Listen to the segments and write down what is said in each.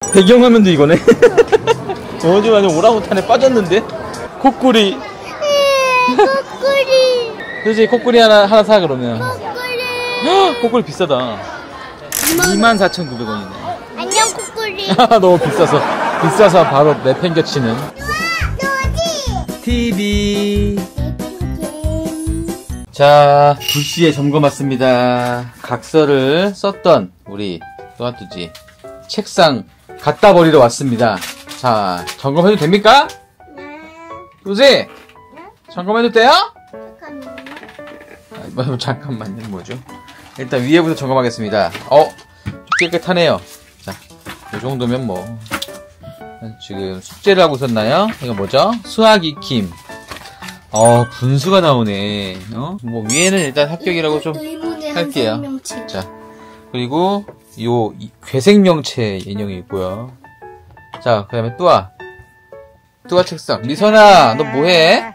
배경화면도 이거네. 어제 완전 오랑우탄에 빠졌는데? 코끼리. 코끼리. 그렇지, 코끼리 하나 사, 그러면. 코끼리. 코끼리 비싸다. 24,900원이네. 안녕, 코끼리. 너무 비싸서 바로 내팽겨치는. TV. 자, 2시에 점검 왔습니다. 각서를 썼던 우리 또아뚜지 책상 갖다 버리러 왔습니다. 자, 점검해도 됩니까? 네. 뚜지? 점검해도 돼요? 잠깐만요. 잠깐만요. 뭐죠? 일단 위에부터 점검하겠습니다. 깨끗하네요. 자, 이 정도면 뭐 지금 숙제를 하고 있었나요? 이거 뭐죠? 수학 익힘. 분수가 나오네. 뭐 위에는 일단 합격이라고 좀 할게요. 자, 그리고 요 괴생명체 인형이 있고요. 자, 그 다음에 뚜아 책상. 미선아, 너 뭐해?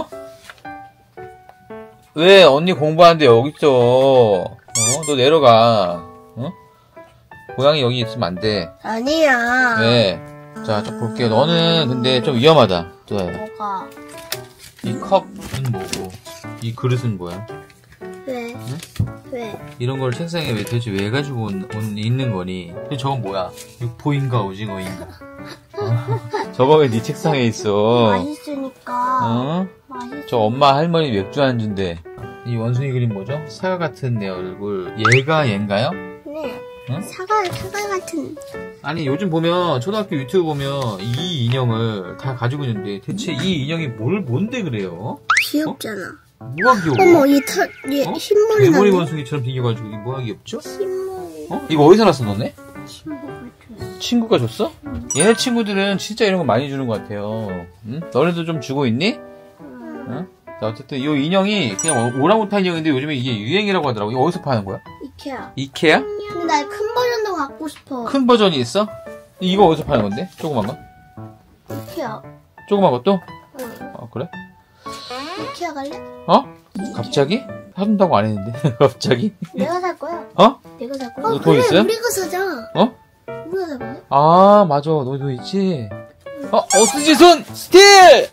왜 언니 공부하는데 여기 있어? 너 내려가. 고양이 여기 있으면 안 돼. 아니야. 왜? 자, 좀 볼게요. 너는 근데 좀 위험하다. 뚜아야. 뭐가? 이 컵은 뭐고? 이 그릇은 뭐야? 왜? 응? 왜? 이런 걸 책상에 대체 왜 가지고 있는 거니? 근데 저건 뭐야? 육포인가 오징어인가? 저거 왜 네 책상에 있어? 맛있으니까. 맛있어. 저 엄마 할머니 맥주 안주인데. 이 원숭이 그림 뭐죠? 사과 같은 내 얼굴. 얘가 얘인가요? 네. 응? 사과 같은. 아니, 요즘 보면 초등학교 유튜브 보면 이 인형을 다 가지고 있는데 대체 이 인형이 뭔데 그래요? 귀엽잖아. 뭐가 귀여워? 어머, 얘 흰머리 대머리 나네. 원숭이처럼 생겨가지고 이게 뭐가 귀엽죠? 흰머리. 이거 어디서 났어 너네? 친구가 줬어. 친구가 줬어? 얘네 친구들은 진짜 이런 거 많이 주는 것 같아요. 응? 너네도 좀 주고 있니? 응? 자, 어쨌든 이 인형이 그냥 오랑우탄 인형인데 요즘에 이게 유행이라고 하더라고. 이거 어디서 파는 거야? 이케아. 이케아? 근데 나 큰 버전도 갖고 싶어. 큰 버전이 있어? 이거 어디서 파는 건데? 조그만 거? 이케아. 조그만 것도? 응. 그래? 이케아 갈래? 갑자기? 사준다고 안 했는데. 갑자기? 내가 살 거야. 내가 살 거야. 너 돈 있어요? 우리가 사자. 우리가 사볼래? 맞아. 너 돈 있지? 어스지손 스틸!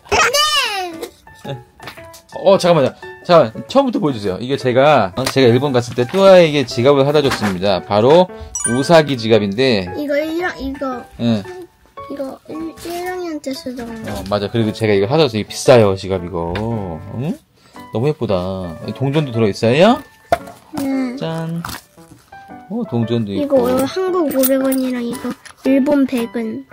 잠깐만요. 자, 처음부터 보여주세요. 이게 제가 일본 갔을 때 뚜아에게 지갑을 사다 줬습니다. 바로 우사기 지갑인데. 이거 1학년 때 쓰던 거. 맞아. 그리고 제가 이거 사줘서 이게 비싸요, 지갑 이거. 응? 너무 예쁘다. 동전도 들어있어요? 네. 짠. 동전도 이거 있고. 한국 500원이랑 이거 일본 100원.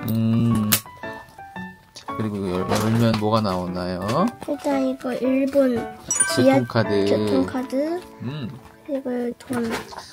그리고 이거 열면 뭐가 나오나요? 일단 이거 일본 교통카드. 교통카드. 이거 돈.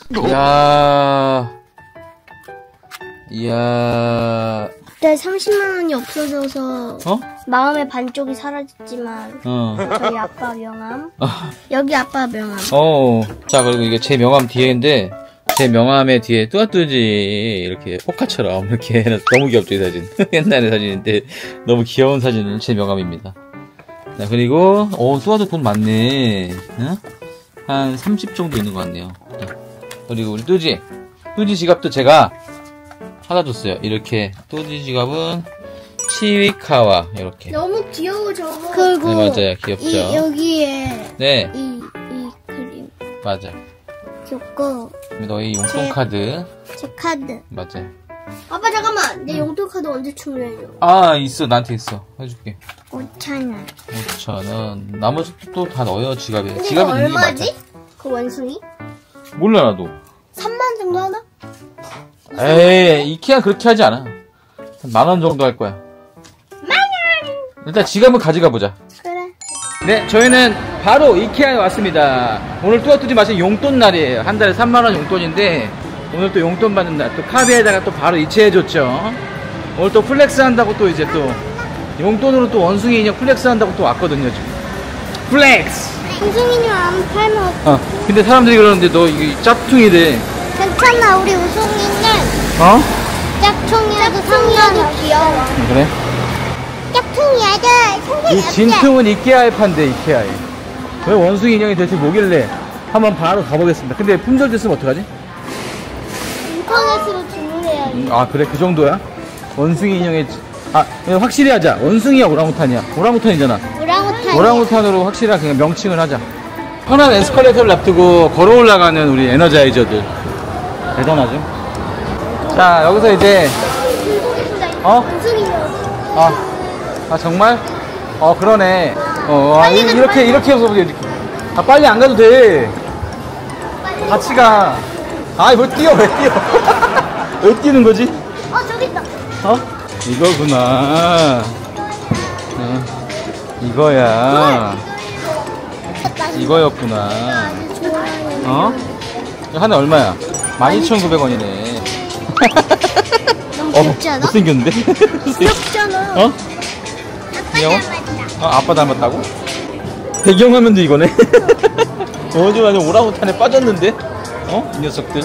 이야. 그때 30만 원이 없어져서 마음의 반쪽이 사라졌지만 저희 아빠 명함. 여기 아빠 명함. 자, 그리고 이게 제 명함 뒤에인데 제 명함의 뒤에 뚜아뚜지 이렇게 포카처럼 이렇게 해놔서 너무 귀엽죠, 이 사진. 옛날의 사진인데 너무 귀여운 사진은 제 명함입니다. 자, 그리고 뚜아도 돈 많네. 응? 한 30 정도 있는 것 같네요. 자, 그리고 우리 뚜지 지갑도 제가 사다 줬어요. 이렇게 뚜지 지갑은 치위카와 이렇게. 너무 귀여워 저거. 그리고 네, 맞아요. 귀엽죠. 여기에 네, 이 그림 맞아. 귀엽고. 너희 용돈 카드. 제 카드. 맞아요. 아빠 잠깐만, 내 용돈 카드 언제 충전해줘? 있어. 나한테 있어. 해줄게. 5,000원. 5,000원. 나머지 또 다 넣어요, 지갑에. 근데 지갑에 이거 넣는 게 얼마지? 맞아. 그 원숭이? 몰라, 나도. 3만 정도 하나? 에이, 이케아 그렇게 하지 않아. 한 10,000원 정도 할 거야. 일단 지갑은 가져가 보자. 그래. 네, 저희는 바로 이케아에 왔습니다. 오늘 뚜아뚜지 마신 용돈 날이에요. 한 달에 3만원 용돈인데 오늘 또 용돈 받는 날. 또 카드에다가 또 바로 이체해줬죠. 오늘 또 플렉스 한다고 또 이제 또 용돈으로 또 원숭이 인형 플렉스 한다고 또 왔거든요, 지금. 플렉스! 원숭이는 안 팔면 근데 사람들이 그러는데 너 이게 짭퉁이래. 괜찮아, 우리 우승이는 짝퉁이라도 귀여워. 그래? 짝퉁이야들 이 진퉁은 이케아에 판대, 이케아에. 왜 원숭이 인형이 대체 뭐길래? 한번 바로 가보겠습니다. 근데 품절 됐으면 어떡하지? 인터넷으로 주문해야지. 그래? 그 정도야? 원숭이 인형의 확실히 하자. 원숭이야 오랑우탄이야? 오랑우탄이잖아. 오랑우탄으로 확실한 그냥 명칭을 하자. 편한 에스컬레이터를 놔두고 걸어 올라가는 우리 에너자이저들 대단하죠. 자, 여기서 이제 정말? 그러네. 이렇게 해서 이렇게. 빨리 안 가도 돼. 같이 가. 왜 뛰어? 왜 뛰는 거지? 저기 있다. 이거구나. 이거야. 이거였구나. 하나 얼마야? 12,900원이네. 너무 귀엽지 않아? 못생겼는데? 귀엽잖아. 귀여워? 아빠 닮았다고? 배경화면도 이거네? 어디 완전 오랑우탄에 빠졌는데? 이 녀석들.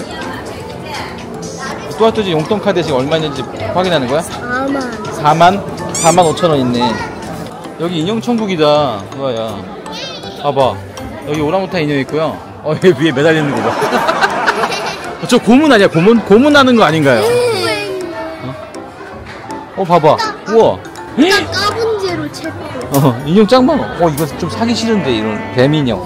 또아또지 용돈 카드 지금 얼마 있는지 확인하는 거야? 4만 5천원 있네. 여기 인형 천국이다. 그거야. 봐봐. 여기 오랑우탄 인형 있고요. 얘 위에 매달리는 거 봐. 저 고문 아니야? 고문 하는 거 아닌가요? 봐봐. 우와. 까분제로 체포. 인형 짱 많아. 이거 좀 사기 싫은데, 이런 뱀 인형.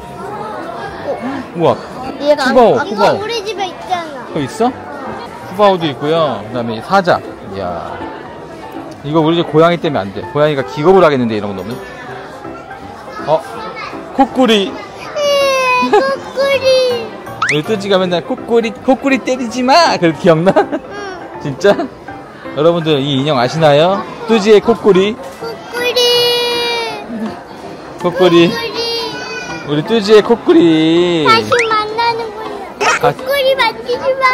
우와. 얘가 후바오. 이거 우리 집에 있잖아. 있어? 후바오도 있고요. 그 다음에 사자. 이야. 이거 우리 집 고양이 때문에 안 돼. 고양이가 기겁을 하겠는데, 이런 거 넣으면. 코꾸리. 코꾸리. 우리 뚜지가 맨날 코꾸리 때리지 마! 그렇게 기억나? 진짜? 여러분들 이 인형 아시나요? 뚜지의 코꾸리. 코꾸리. 우리 뚜지의 코꾸리. 다시 만나는구나. 코꾸리 만지지 마.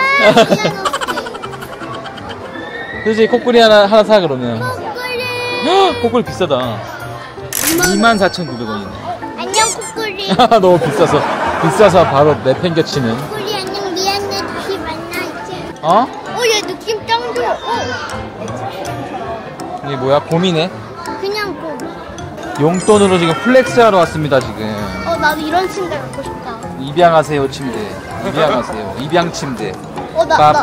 뚜지 코꾸리 하나 사 그러면. 코꾸리 비싸다. 24,900원이네. 안녕 코꾸리. 너무 비싸서 바로 내팽겨치는. 코꾸리 안녕. 미안해. 다시 만나지. 얘 느낌 짱 좋아. 이게 뭐야? 곰이네. 그냥 곰. 용돈으로 지금 플렉스하러 왔습니다 지금. 나도 이런 침대 갖고 싶다. 입양하세요 침대. 입양하세요. 입양 침대. 나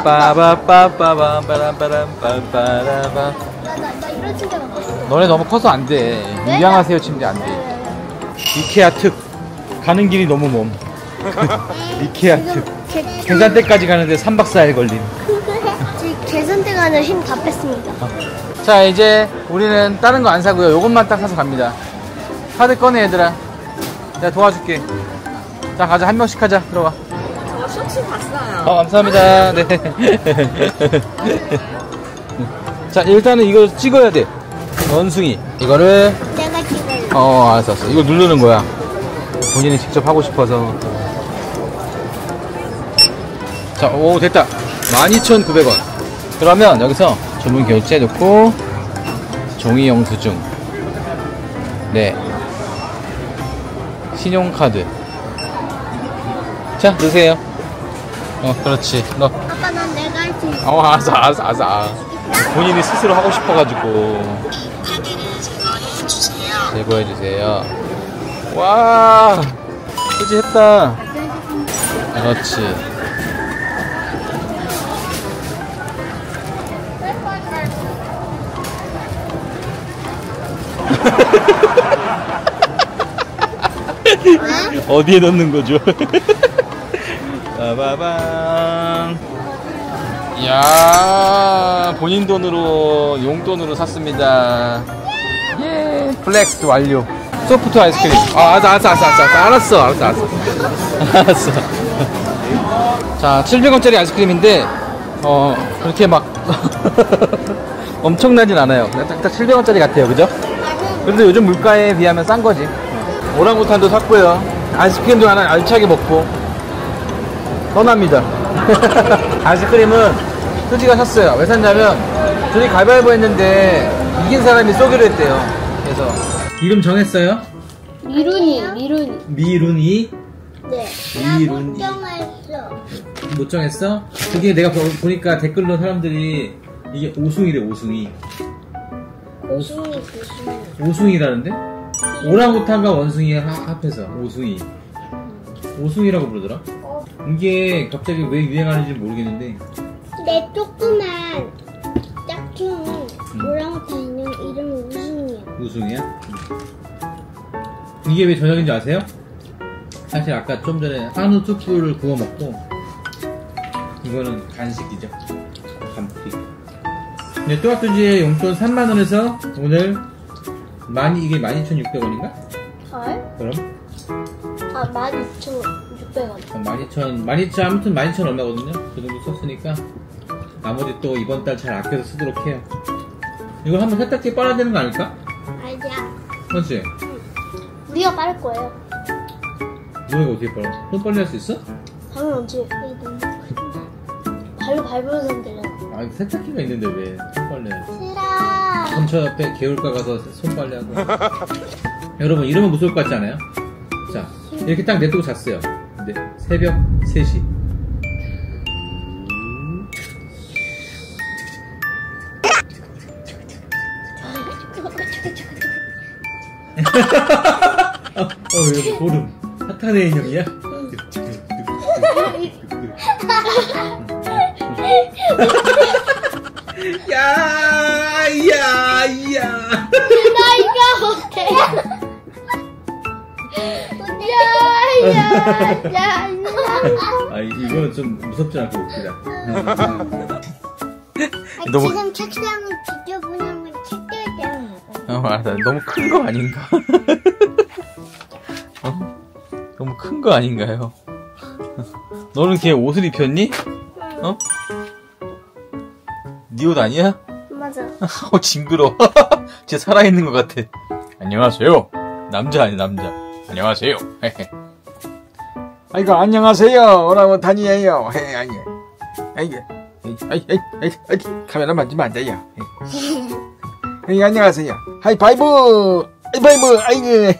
빠빠바빠빠밤바람바람빠빠라바. 이런 침대 갖고 싶어. 너네 너무 커서 안 돼. 왜? 입양하세요 침대 안 돼. 이케아 특. 가는 길이 너무 먼. 이케아 특. 계산대까지 가는데 3박 4일 걸림. 지금 계산대 가는 힘 다 뺐습니다. 자, 이제 우리는 다른 거 안 사고요. 요것만 딱 사서 갑니다. 카드 꺼내 얘들아. 내가 도와줄게. 자, 가자. 한 명씩 하자. 들어가. 저 쇼츠 봤어요. 감사합니다. 네. 자, 일단은 이거 찍어야 돼. 원숭이. 이거를. 내가 찍을래. 알았어. 이거 누르는 거야. 본인이 직접 하고 싶어서. 자, 오, 됐다. 12,900원. 그러면 여기서 주문 결제 놓고, 종이 영수증. 네. 신용카드. 자, 넣으세요. 그렇지. 넣어. 아빠 난 내가 할 수 있어. 알았어. 본인이 스스로 하고 싶어가지고. 제거해주세요. 와, 그지 했다. 그렇지. 어디에 넣는 거죠? 빠바방. 이야, 본인 돈으로, 용돈으로 샀습니다. 예, 플렉스 완료. 소프트 아이스크림. 알았어. 자, 700원짜리 아이스크림인데, 그렇게 막, 엄청나진 않아요. 딱 700원짜리 같아요. 그죠? 그래도 요즘 물가에 비하면 싼 거지. 오랑우탄도 샀고요. 아이스크림도 하나 알차게 먹고 떠납니다. 아이스크림은 뚜지가 샀어요. 왜 샀냐면 둘이 가위바위보 했는데 이긴 사람이 쏘기로 했대요. 그래서 이름 정했어요? 미룬이? 네. 미룬이. 못 정했어? 그게 내가 보니까 댓글로 사람들이 이게 오숭이래. 오숭이라는데? 오랑우탄과 원숭이 합해서 오숭이라고 부르더라. 이게 갑자기 왜 유행하는지 모르겠는데 내 조그만 짝퉁 우승이야? 이게 왜 저녁인지 아세요? 사실 아까 좀 전에 한우 숯불을 구워 먹고 이거는 간식이죠. 간식. 근데 또아뚜지의 용돈 3만원에서 오늘 이게 12,600원인가? 헐? 그럼? 아, 12,600원. 12,000 아무튼 12,000 얼마거든요? 그 정도 썼으니까 나머지 또 이번 달 잘 아껴서 쓰도록 해요. 이걸 한번 세탁기에 빨아야 되는 거 아닐까? 알자. 그렇지? 우리가 빠를 거예요. 너 이거 어떻게 빨아? 손 빨리 할 수 있어? 당연하지. 발로 밟으면서 흔들잖아. 아, 세탁기가 있는데 왜 손 빨래 해야지? 싫어. 근처 옆에 개울가 가서 손 빨래 하고. 여러분, 이러면 무서울 것 같지 않아요? 자, 이렇게 딱 냅두고 잤어요. 근데 새벽 3시. 여기 소름. 사탄의 인형이야? 야. 나 이거 못해. 야. 아, 이거 좀 무섭지 않고 웃기다. 너무... 지금 책상을 지저분한 건 책들잖아. 알았다. 너무 큰 거 아닌가? 너무 큰 거 아닌가요? 너는 걔 옷을 입혔니? 어? 네 옷 아니야? 맞아. 징그러. 진짜 살아있는 것 같아. 안녕하세요. 남자 아니 남자. 안녕하세요. 아이고 안녕하세요. 오랑우탄이에요. 아이고 카메라 만지면 안 돼요. 안녕하세요. 하이파이브. 아이고.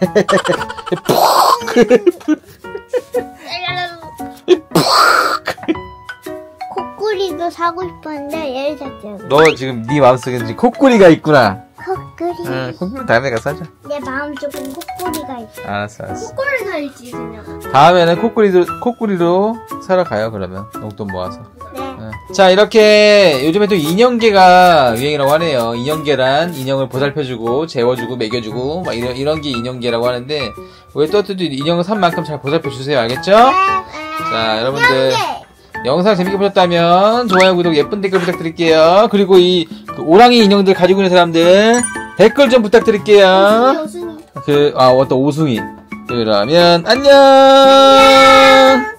코끼리도 사고 싶었는데 얘를 샀죠. 너 지금 네 마음속에 코끼리가 있구나. 코끼리. 코끼리 다음에 가서 사자. 내 마음속엔 코끼리가 있어. 알았어. 코끼리 살지 그냥. 다음에는 코끼리로 사러 가요. 그러면 용돈 모아서. 네. 자, 이렇게 요즘에 또 인형계가 유행이라고 하네요. 인형계란, 인형을 보살펴주고 재워주고 먹여주고 막 이런 게 인형계라고 하는데 왜 또 인형을 산 만큼 잘 보살펴주세요. 알겠죠? 자, 여러분들 영상 재밌게 보셨다면 좋아요, 구독, 예쁜 댓글 부탁드릴게요. 그리고 그 오랑이 인형들 가지고 있는 사람들 댓글 좀 부탁드릴게요. 오승이. 어떤 오승이. 그러면 안녕.